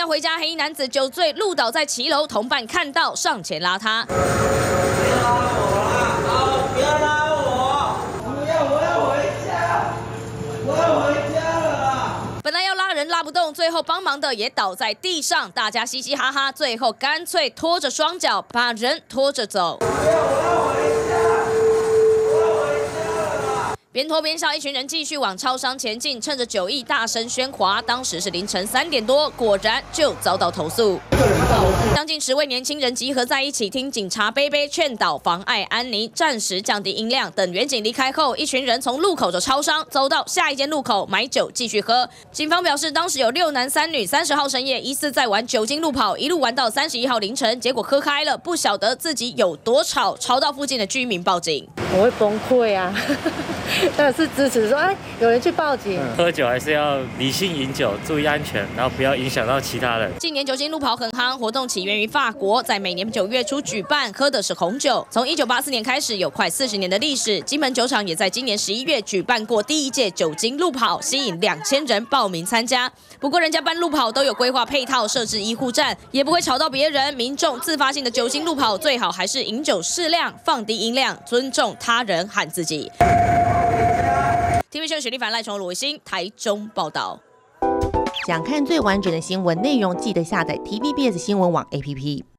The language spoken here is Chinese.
回家，黑衣男子酒醉路倒在骑楼，同伴看到上前拉他。不要拉我啦！不要拉我！我要回家！我要回家了啦！ 本来要拉人拉不动，最后帮忙的也倒在地上，大家嘻嘻哈哈，最后干脆拖着双脚把人拖着走。 我要回家！ 边拖边笑，一群人继续往超商前进，趁着酒意大声喧哗。当时是凌晨3点多，果然就遭到投诉。将近10位年轻人集合在一起，听警察杯杯劝导，妨碍安宁，暂时降低音量。等远警离开后，一群人从路口的超商走到下一间路口买酒继续喝。警方表示，当时有6男3女，30号深夜疑似在玩酒精路跑，一路玩到31号凌晨，结果喝开了，不晓得自己有多吵，吵到附近的居民报警。 我会崩溃啊！但是支持说，哎，有人去报警。 喝酒还是要理性饮酒，注意安全，然后不要影响到其他人。 近年酒精路跑很夯，活动起源于法国，在每年9月初举办，喝的是红酒。从1984年开始，有快40年的历史。金门酒厂也在今年11月举办过第1届酒精路跑，吸引2000人报名参加。不过人家办路跑都有规划配套，设置医护站，也不会吵到别人。民众自发性的酒精路跑，最好还是饮酒适量，放低音量，尊重他人和自己。TVB 新闻许立凡、赖崇、罗维新，台中报道。 想看最完整的新闻内容，记得下载 TVBS 新闻网 APP。